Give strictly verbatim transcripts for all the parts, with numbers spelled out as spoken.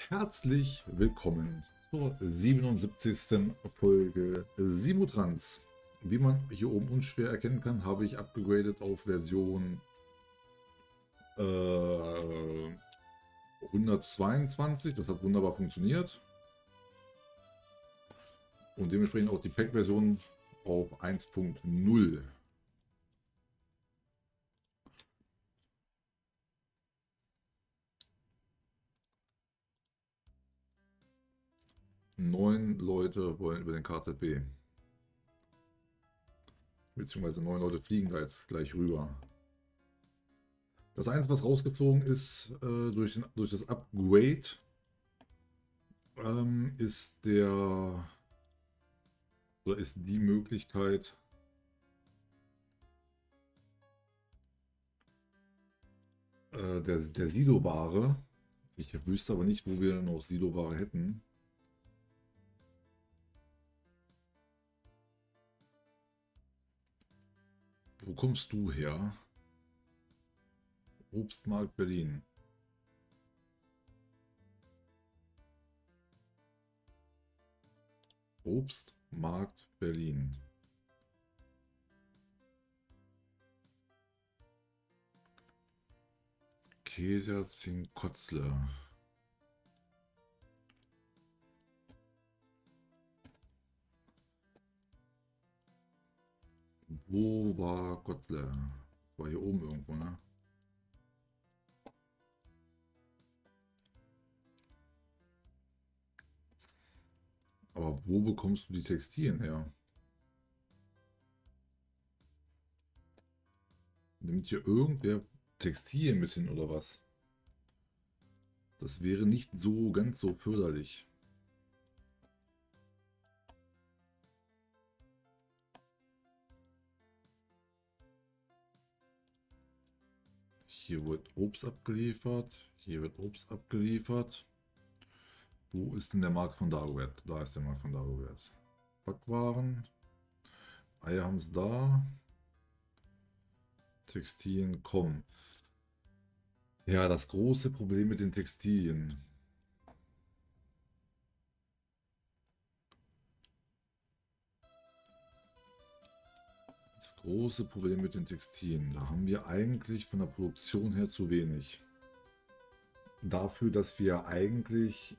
Herzlich willkommen zur siebenundsiebzigsten Folge Simutrans. Wie man hier oben unschwer erkennen kann, habe ich abgegradet auf Version äh, hundertzweiundzwanzig. Das hat wunderbar funktioniert. Und dementsprechend auch die Pack-Version auf eins Punkt null. Neun Leute wollen über den K Z B. Beziehungsweise neun Leute fliegen da jetzt gleich rüber. Das Einzige, was rausgeflogen ist äh, durch, durch das Upgrade, ähm, ist der oder ist die Möglichkeit, äh, der, der Silo-Ware. Ich wüsste aber nicht, wo wir noch Silo-Ware hätten. Wo kommst du her? Obstmarkt Berlin. Obstmarkt Berlin. Kederzin Kotzle. Wo war Kotzle? War hier oben irgendwo, ne? Aber wo bekommst du die Textilien her? Nimmt hier irgendwer Textilien mit hin oder was? Das wäre nicht so ganz so förderlich. Hier wird Obst abgeliefert. Hier wird Obst abgeliefert. Wo ist denn der Markt von Dagobert? Da ist der Markt von Dagobert. Backwaren. Eier haben sie da. Textilien kommen. Ja, das große Problem mit den Textilien. Das große Problem mit den Textilien. Da haben wir eigentlich von der Produktion her zu wenig. Dafür, dass wir eigentlich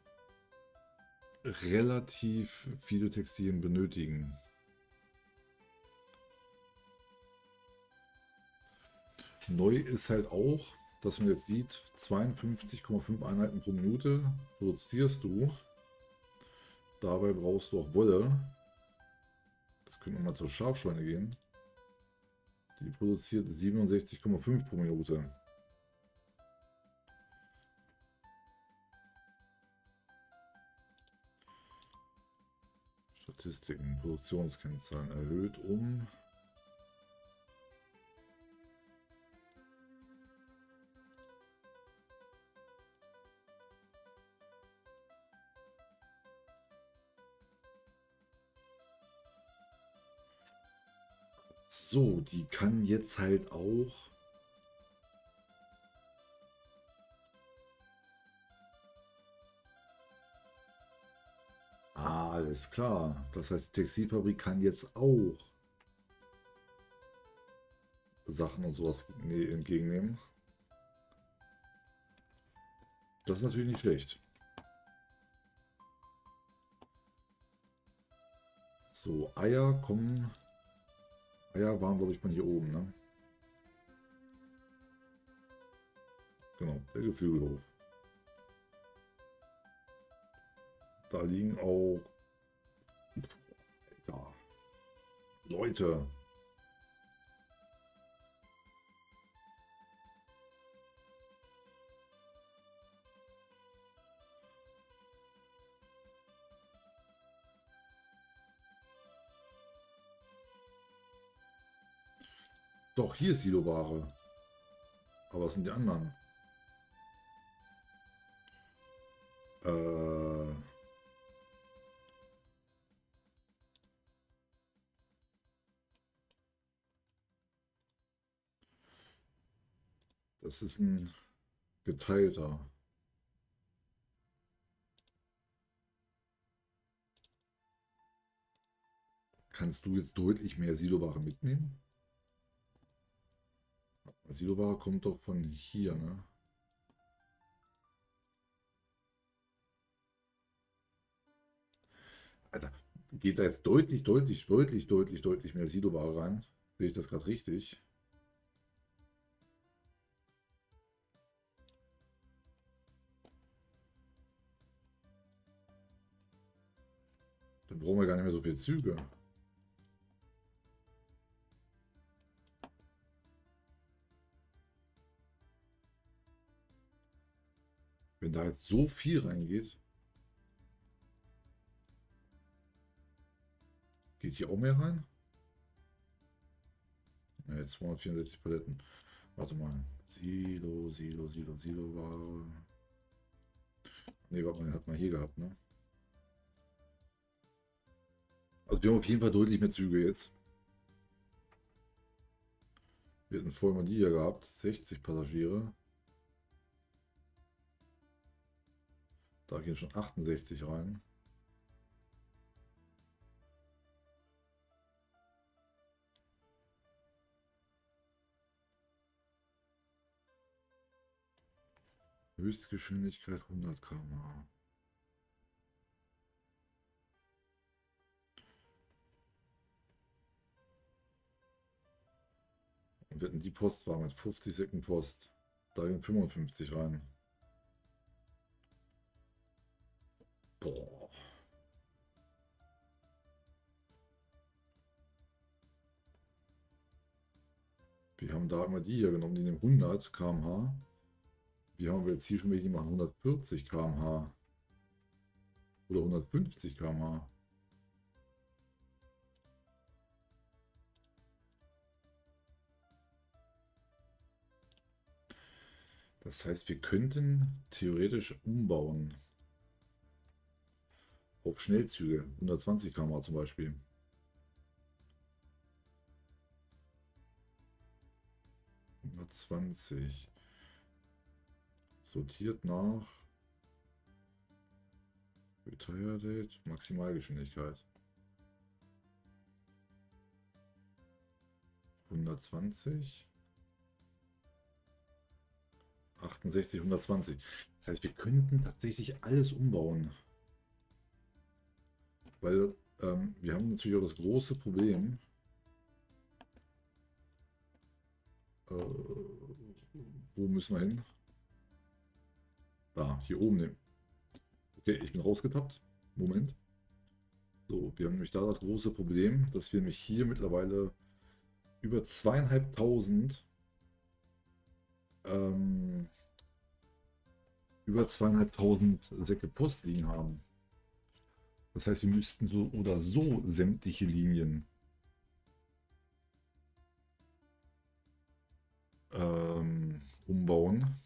relativ viele Textilien benötigen. Neu ist halt auch, dass man jetzt sieht, zweiundfünfzig Komma fünf Einheiten pro Minute produzierst du. Dabei brauchst du auch Wolle. Das können wir mal zur Schafscheune gehen. Die produziert siebenundsechzig Komma fünf pro Minute. Statistiken, Produktionskennzahlen erhöht um. So, die kann jetzt halt auch ah, alles klar. Das heißt, die Textilfabrik kann jetzt auch Sachen und sowas entgegennehmen. Das ist natürlich nicht schlecht. So, Eier kommen. Eier waren, glaube ich, von hier oben, ne? Genau, der Geflügelhof. Da liegen auch ja, Leute. Doch, hier ist Siloware. Aber was sind die anderen? Äh... Das ist ein geteilter. Kannst du jetzt deutlich mehr Siloware mitnehmen? Siloware kommt doch von hier, ne? Also geht da jetzt deutlich, deutlich, deutlich, deutlich, deutlich mehr Siloware rein? Sehe ich das gerade richtig? Dann brauchen wir gar nicht mehr so viele Züge. Wenn da jetzt so viel reingeht, geht hier auch mehr rein? Ne, jetzt zweihundertvierundsechzig Paletten. Warte mal. Silo, Silo, Silo, Silo war. Ne, warte mal, den hat man hier gehabt, ne? Also wir haben auf jeden Fall deutlich mehr Züge jetzt. Wir hatten vorher mal die hier gehabt. sechzig Passagiere. Da gehen schon achtundsechzig rein. Höchstgeschwindigkeit hundert Kilometer pro Stunde. Und wir hatten die Postwagen mit fünfzig Säcken Post. Da gehen fünfundfünfzig rein. Boah. Wir haben da immer die hier genommen, die nehmen hundert Kilometer pro Stunde. Wie haben wir jetzt hier schon welche, die machen hundertvierzig Kilometer pro Stunde. Oder hundertfünfzig Kilometer pro Stunde. Das heißt, wir könnten theoretisch umbauen auf Schnellzüge, hundertzwanzig Kilometer pro Stunde zum Beispiel. hundertzwanzig. Sortiert nach Retire Date, Maximalgeschwindigkeit. hundertzwanzig. achtundsechzig, hundertzwanzig. Das heißt, wir könnten tatsächlich alles umbauen. Weil ähm, wir haben natürlich auch das große Problem. Äh, wo müssen wir hin? Da, hier oben nehmen. Okay, ich bin rausgetappt. Moment. So, wir haben nämlich da das große Problem, dass wir nämlich hier mittlerweile über zweieinhalbtausend ähm, über zweieinhalbtausend Säcke Post liegen haben. Das heißt, wir müssten so oder so sämtliche Linien ähm, umbauen.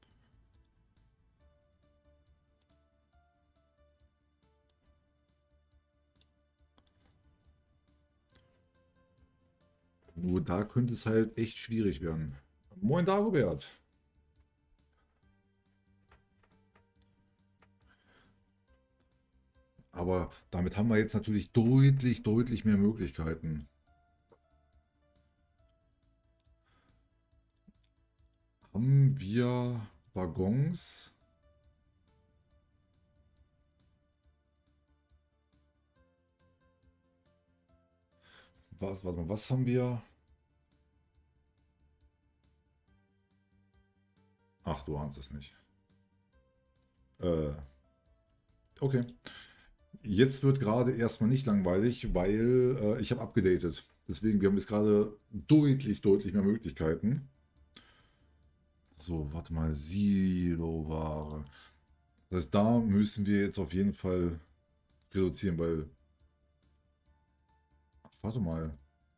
Nur da könnte es halt echt schwierig werden. Moin Dagobert. Aber damit haben wir jetzt natürlich deutlich, deutlich mehr Möglichkeiten. Haben wir Waggons? Was, warte mal, was haben wir? Ach, du ahnst es nicht. Äh, okay. Jetzt wird gerade erstmal nicht langweilig, weil äh, ich habe abgedatet. Deswegen, wir haben jetzt gerade deutlich, deutlich mehr Möglichkeiten. So, warte mal, Siloware. Das heißt, da müssen wir jetzt auf jeden Fall reduzieren, weil... Ach, warte mal.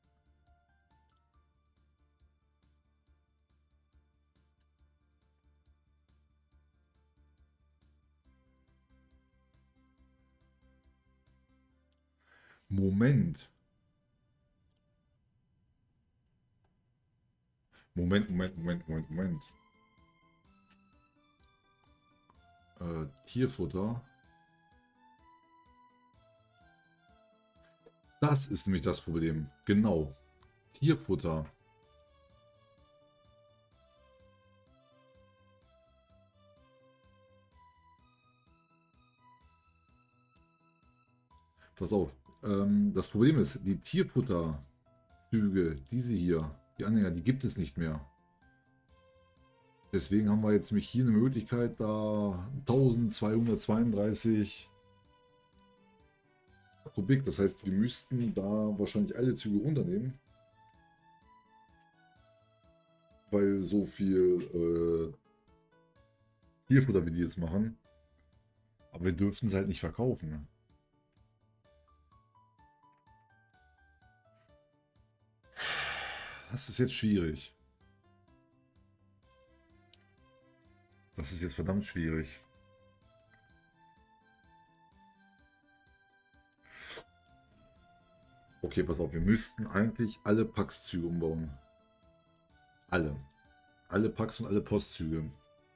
Moment. Moment, Moment, Moment, Moment, Moment. Äh, Tierfutter. Das ist nämlich das Problem. Genau. Tierfutter. Pass auf. Ähm, das Problem ist, die Tierfutterzüge, diese hier, die Anhänger, die gibt es nicht mehr. Deswegen haben wir jetzt nämlich hier eine Möglichkeit, da eintausendzweihundertzweiunddreißig Kubik. Das heißt, wir müssten da wahrscheinlich alle Züge runternehmen. Weil so viel äh, Tierfutter wie die jetzt machen. Aber wir dürften es halt nicht verkaufen. Das ist jetzt schwierig. Das ist jetzt verdammt schwierig. Okay, pass auf, wir müssten eigentlich alle Pax-Züge umbauen. Alle. Alle Pax und alle Postzüge.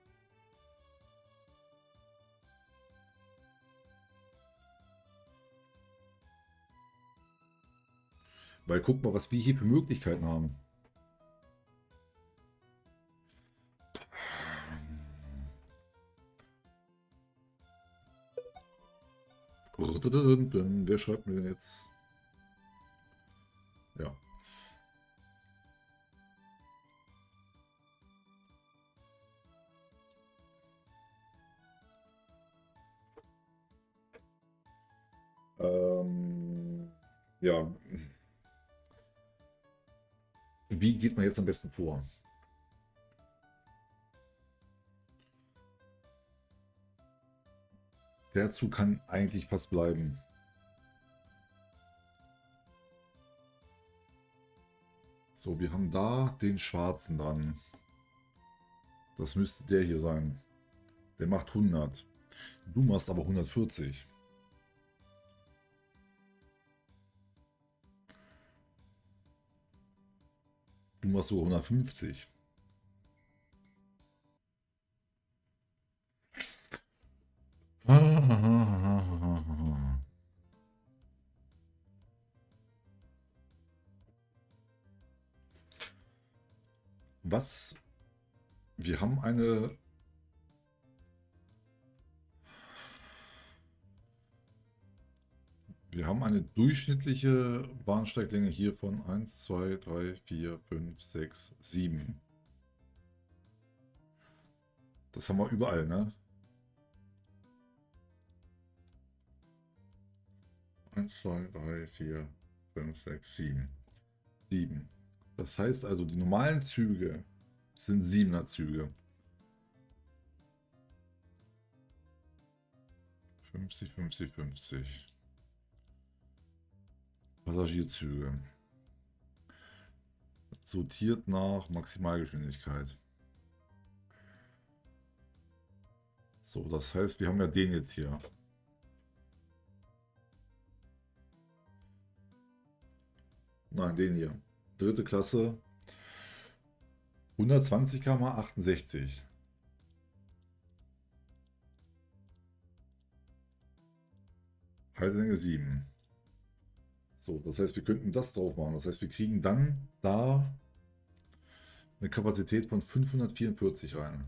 Weil guck mal, was wir hier für Möglichkeiten haben. Wer schreibt mir denn jetzt? Ja. Ähm, ja. Wie geht man jetzt am besten vor? Der Zug kann eigentlich fast bleiben. So, wir haben da den schwarzen dran. Das müsste der hier sein. Der macht hundert. Du machst aber hundertvierzig. Du machst sogar hundertfünfzig. Was? Wir haben eine... Wir haben eine durchschnittliche Bahnsteiglänge hier von eins, zwei, drei, vier, fünf, sechs, sieben. Das haben wir überall, ne? eins, zwei, drei, vier, fünf, sechs, sieben. sieben. Das heißt also, die normalen Züge sind siebener Züge. fünfzig, fünfzig, fünfzig. Passagierzüge. Sortiert nach Maximalgeschwindigkeit. So, das heißt, wir haben ja den jetzt hier. Nein, den hier. Dritte Klasse. hundertzwanzig Kilometer pro Stunde, achtundsechzig. Haltelänge sieben. So, das heißt, wir könnten das drauf machen. Das heißt, wir kriegen dann da eine Kapazität von fünfhundertvierundvierzig rein.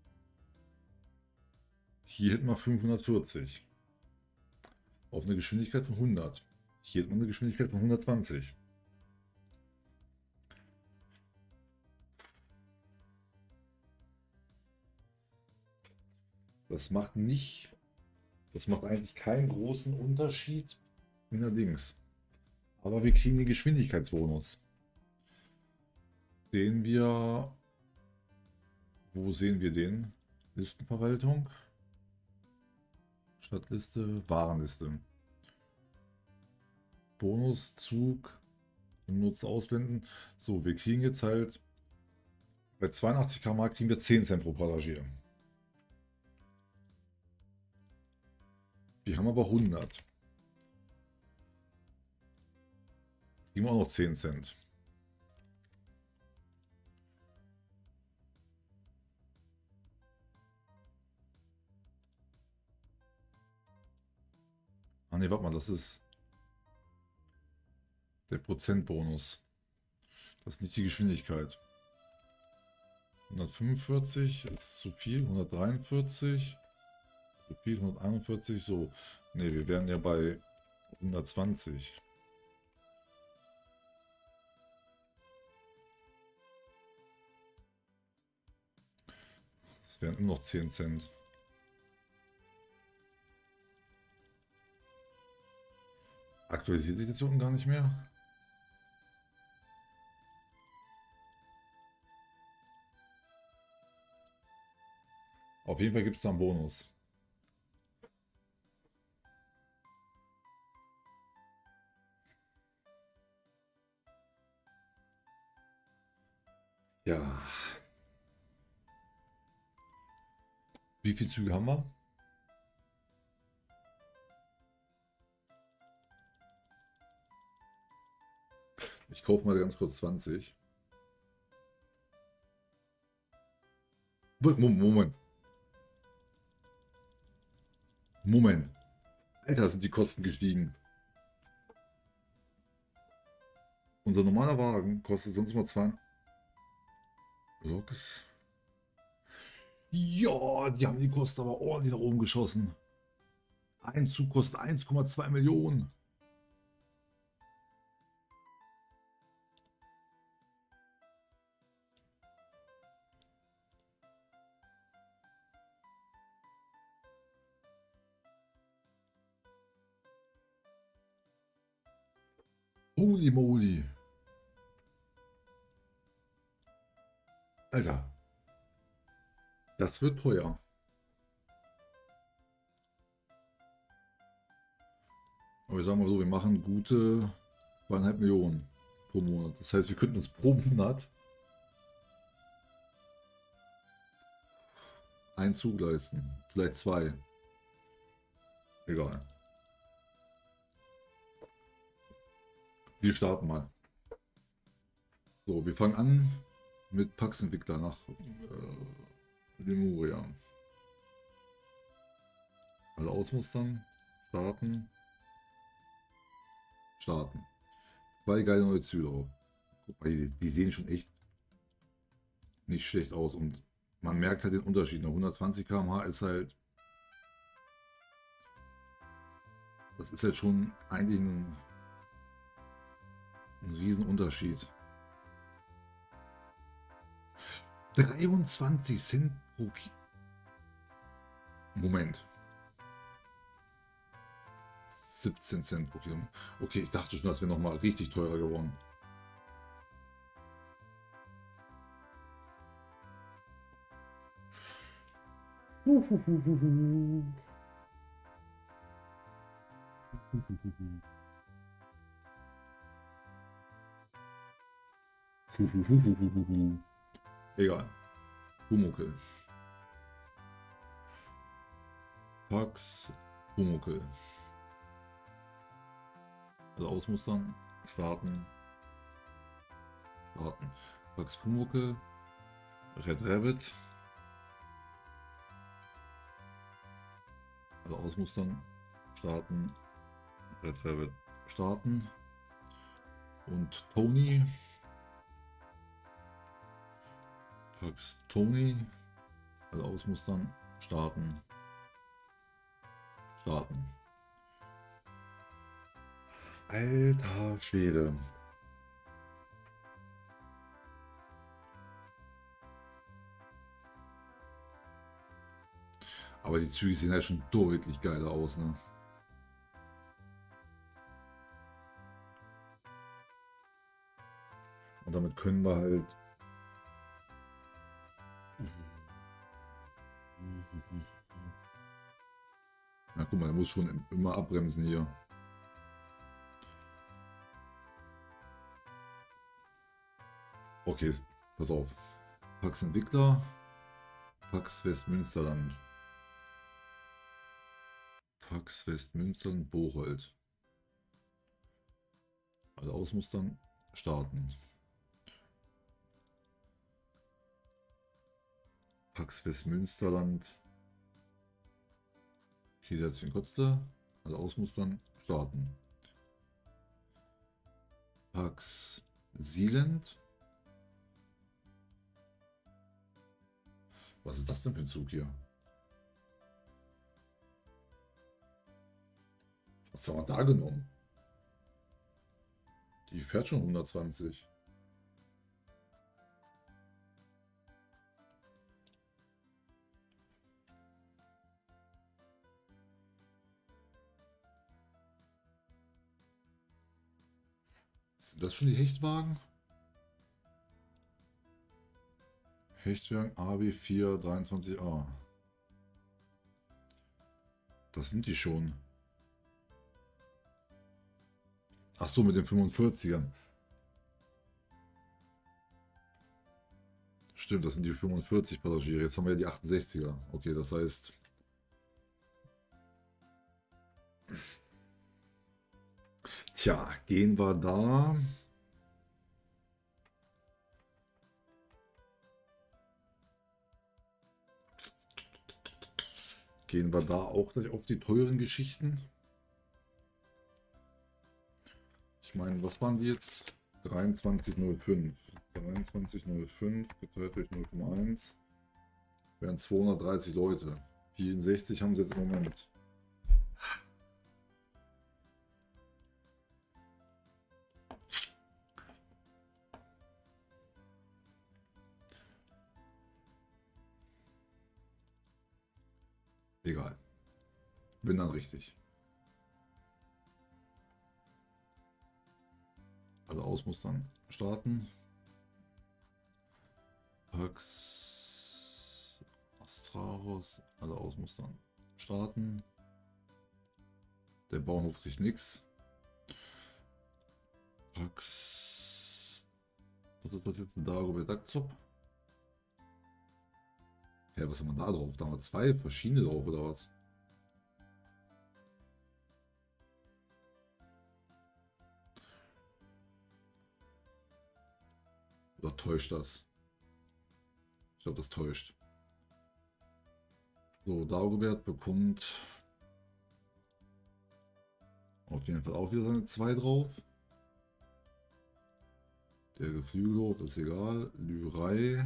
Hier hätten wir fünfhundertvierzig. Auf eine Geschwindigkeit von hundert. Hier hätten wir eine Geschwindigkeit von hundertzwanzig. Das macht nicht, das macht eigentlich keinen großen Unterschied in der Dings. Aber wir kriegen den Geschwindigkeitsbonus. Den wir, wo sehen wir den? Listenverwaltung, Stadtliste, Warenliste. Bonuszug, Nutzer ausblenden. So, wir kriegen jetzt halt bei zweiundachtzig Kilometer pro Stunde kriegen wir zehn Cent pro Passagier. Wir haben aber hundert. Kriegen wir auch noch zehn Cent. Ah ne, warte mal, das ist... Der Prozentbonus. Das ist nicht die Geschwindigkeit. hundertfünfundvierzig ist zu viel. hundertdreiundvierzig. Zu viel. hunderteinundvierzig. So. Ne, wir wären ja bei hundertzwanzig. Das wären immer noch zehn Cent. Aktualisiert sich das hier unten gar nicht mehr? Auf jeden Fall gibt es da einen Bonus. Ja. Wie viele Züge haben wir? Ich kaufe mal ganz kurz zwanzig. Moment. Moment. Alter, sind die Kosten gestiegen. Unser normaler Wagen kostet sonst immer zwei. Loks. Ja, die haben die Kosten aber ordentlich nach oben geschossen. Ein Zug kostet eins Komma zwei Millionen. Holy moly. Alter. Das wird teuer. Aber ich sage mal so, wir machen gute zweieinhalb Millionen pro Monat. Das heißt, wir könnten uns pro Monat einen Zug leisten. Vielleicht zwei. Egal. Wir starten mal. So, wir fangen an mit Pax-Entwickler nach äh, Lemuria. Alle ausmustern. Starten. Starten. Zwei geile neue Züge drauf. Guck mal, die, die sehen schon echt nicht schlecht aus und man merkt halt den Unterschied. hundertzwanzig Kilometer pro Stunde ist halt, das ist halt schon eigentlich ein, ein Riesenunterschied. dreiundzwanzig Cent pro Kilo. Moment. siebzehn Cent pro Kilometer. Okay, ich dachte schon, das wäre noch mal richtig teurer geworden. Egal. Pumuckl. Pax Pumuckl. Also ausmustern, starten, starten. Pax Pumuckl, Red Rabbit. Also ausmustern, starten, Red Rabbit, starten. Und Tony. Pax Tony. Also ausmustern, starten, starten. Alter Schwede. Aber die Züge sehen halt schon deutlich geiler aus, ne? Und damit können wir halt... Na guck mal, er muss schon immer abbremsen hier. Okay, pass auf. Pax Entwickler, Pax Westmünsterland. Pax Westmünsterland, Bocholt. Also ausmustern, starten. Pax Westmünsterland. Kiederzwin Kotzte. Also ausmustern, starten. Pax Sealand. Was ist das denn für ein Zug hier? Was haben wir da genommen? Die fährt schon hundertzwanzig. Sind das schon die Hechtwagen? Hechtwagen A B vier dreiundzwanzig A. Das sind die schon. Ach so, mit den fünfundvierzigern. Stimmt, das sind die fünfundvierzig Passagiere. Jetzt haben wir ja die achtundsechziger. Okay, das heißt... Tja, gehen wir da... Gehen wir da auch gleich auf die teuren Geschichten? Ich meine, was waren die jetzt? dreiundzwanzig Komma null fünf. dreiundzwanzig Komma null fünf geteilt durch null Komma eins wären zweihundertdreißig Leute. vierundsechzig haben sie jetzt im Moment. Egal. Bin dann richtig. Also ausmustern. Starten. Pax Astraros. Also ausmustern. Starten. Der Bauernhof kriegt nichts. Pax. Was ist das jetzt? Ein Dagobert Dagzop? Ja, was haben wir da drauf? Da haben wir zwei verschiedene drauf, oder was? Oder täuscht das? Ich glaube, das täuscht. So, Dagobert bekommt auf jeden Fall auch wieder seine zwei drauf. Der Geflügelhof ist egal. Lyrei.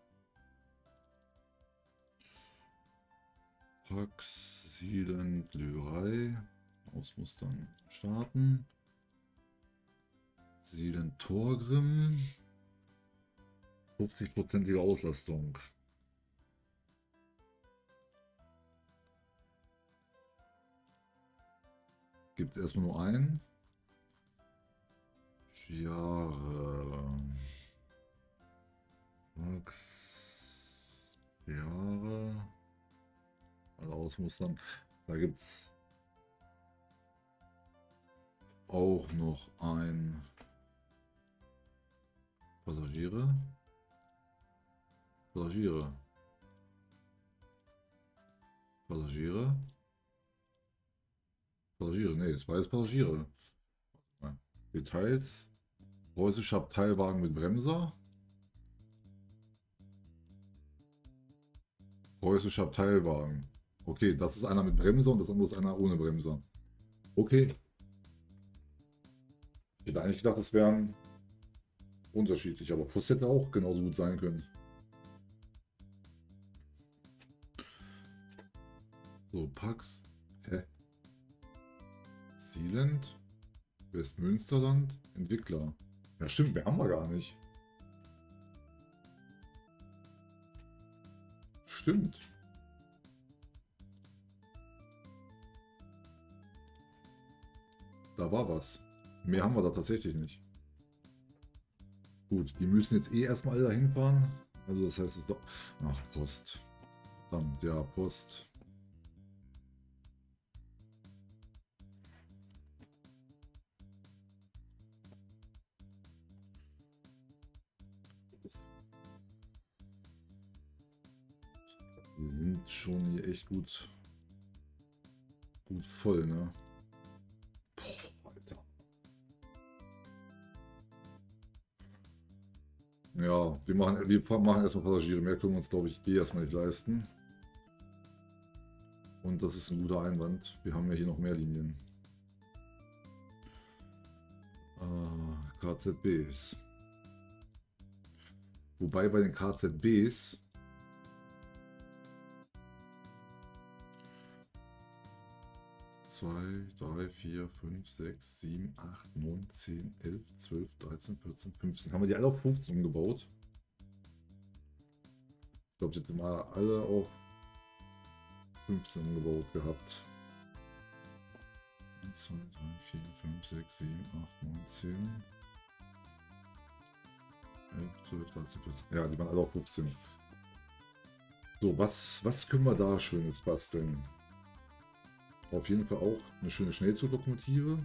Pax, Sealand, Lyrei. Ausmustern starten. Sealand, Torgrim. fünfzig prozentige Auslastung. Gibt es erstmal nur einen. Jahre. Max. Jahre. Also ausmustern. Da gibt es auch noch ein Passagiere. Passagiere. Passagiere. Passagiere, nee, es war jetzt Passagiere. Ja. Details. Preußischer Abteilwagen mit Bremser. Preußischer Abteilwagen. Okay, das ist einer mit Bremser und das andere ist einer ohne Bremser. Okay. Ich hätte eigentlich gedacht, das wären unterschiedlich, aber Plus hätte auch genauso gut sein können. So, Pax. Hä? Sealand. Westmünsterland. Entwickler. Ja, stimmt, mehr haben wir gar nicht. Stimmt. Da war was. Mehr haben wir da tatsächlich nicht. Gut, die müssen jetzt eh erstmal alle dahin fahren. Also das heißt, es doch... Ach, Post. Verdammt, ja, Post. Wir sind schon hier echt gut, gut voll, ne? Boah, Alter. Ja, wir machen, wir machen erstmal Passagiere. Mehr können wir uns, glaube ich, eh erstmal nicht leisten. Und das ist ein guter Einwand. Wir haben ja hier noch mehr Linien. Äh, K Z Bs. Wobei bei den K Z Bs zwei, drei, vier, fünf, sechs, sieben, acht, neun, zehn, elf, zwölf, dreizehn, vierzehn, fünfzehn. Haben wir die alle auf fünfzehn umgebaut? Ich glaube, die hätten wir alle auf fünfzehn umgebaut gehabt. eins, zwei, drei, vier, fünf, sechs, sieben, acht, neun, zehn, elf, zwölf, dreizehn, vierzehn. Ja, die waren alle auf fünfzehn. So, was, was können wir da Schönes basteln? Auf jeden Fall auch eine schöne Schnellzuglokomotive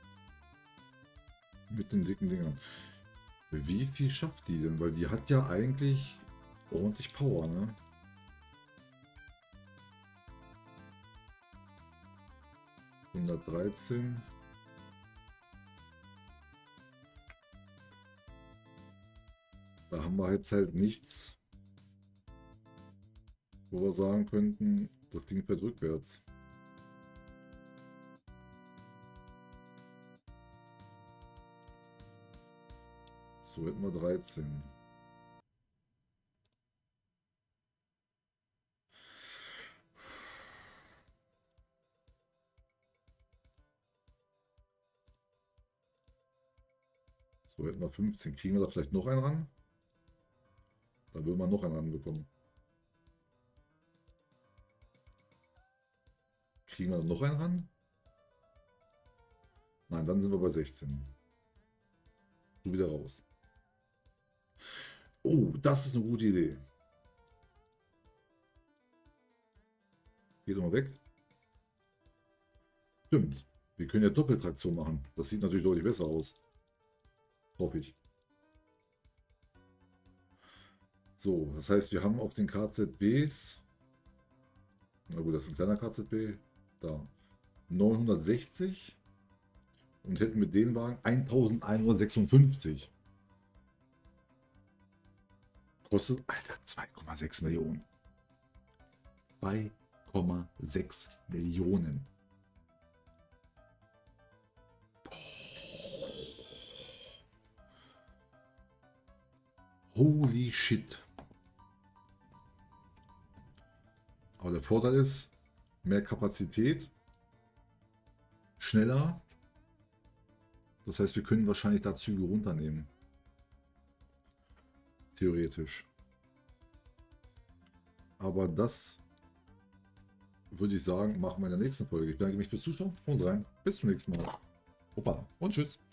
mit den dicken Dingern. Wie viel schafft die denn? Weil die hat ja eigentlich ordentlich Power, ne? hundertdreizehn. Da haben wir jetzt halt nichts, wo wir sagen könnten, das Ding fährt rückwärts. So hätten wir dreizehn. So hätten wir fünfzehn. Kriegen wir da vielleicht noch einen ran? Da würden wir noch einen ranbekommen. Kriegen wir noch einen ran? Nein, dann sind wir bei sechzehn. Du wieder raus. Oh, das ist eine gute Idee. Geh doch mal weg. Stimmt. Wir können ja Doppeltraktion machen. Das sieht natürlich deutlich besser aus. Hoffe ich. So, das heißt, wir haben auf den K Z Bs, na gut, das ist ein kleiner K Z B, da neunhundertsechzig und hätten mit den Wagen eintausendeinhundertsechsundfünfzig. Kostet, Alter, zwei Komma sechs Millionen. zwei Komma sechs Millionen. Holy shit. Aber der Vorteil ist, mehr Kapazität, schneller. Das heißt, wir können wahrscheinlich da Züge runternehmen. Theoretisch. Aber das würde ich sagen, machen wir in der nächsten Folge. Ich danke mich fürs Zuschauen. Und rein. Bis zum nächsten Mal. Opa und tschüss.